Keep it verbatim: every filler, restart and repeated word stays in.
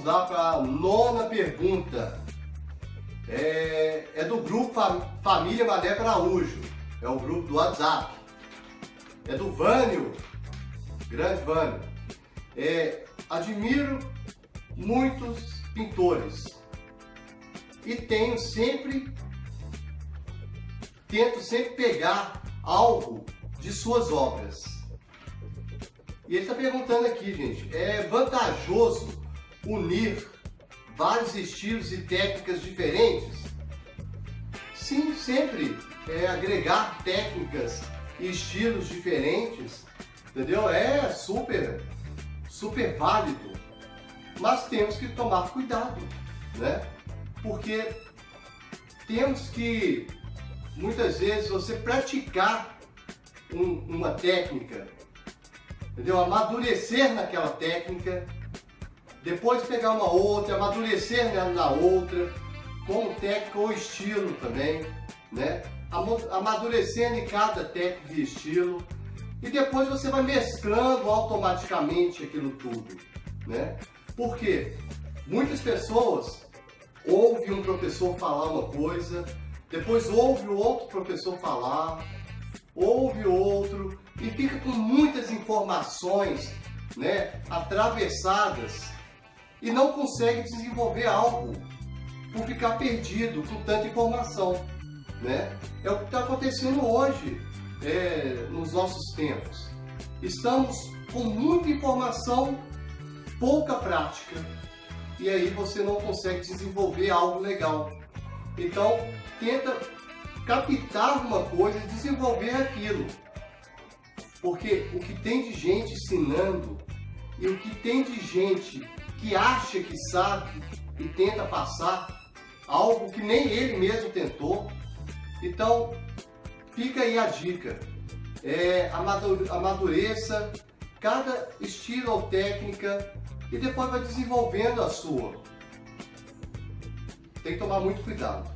vamos lá para a nona pergunta. É, é do grupo Família Mané Araújo. É o grupo do WhatsApp. É do Vânio. Grande Vânio. É, admiro muitos pintores. E tenho sempre... Tento sempre pegar algo de suas obras. E ele está perguntando aqui, gente, é vantajoso unir vários estilos e técnicas diferentes? Sim, sempre é, agregar técnicas e estilos diferentes, entendeu? É super, super válido, mas temos que tomar cuidado, né? Porque temos que, muitas vezes, você praticar um, uma técnica, entendeu? Amadurecer naquela técnica, depois pegar uma outra, amadurecer na outra, como técnica ou estilo também, né? Amadurecendo em cada técnica e estilo, e depois você vai mesclando automaticamente aquilo tudo, né? Porque muitas pessoas ouvem um professor falar uma coisa, depois ouve o outro professor falar, ouve outro, e fica com muitas informações, né, atravessadas, e não consegue desenvolver algo por ficar perdido com tanta informação, né? É o que está acontecendo hoje, é, nos nossos tempos. Estamos com muita informação, pouca prática, e aí você não consegue desenvolver algo legal. Então, tenta captar uma coisa e desenvolver aquilo. Porque o que tem de gente ensinando e o que tem de gente que acha que sabe e tenta passar algo que nem ele mesmo tentou. Então, fica aí a dica. É, amadureça cada estilo ou técnica e depois vai desenvolvendo a sua. Tem que tomar muito cuidado.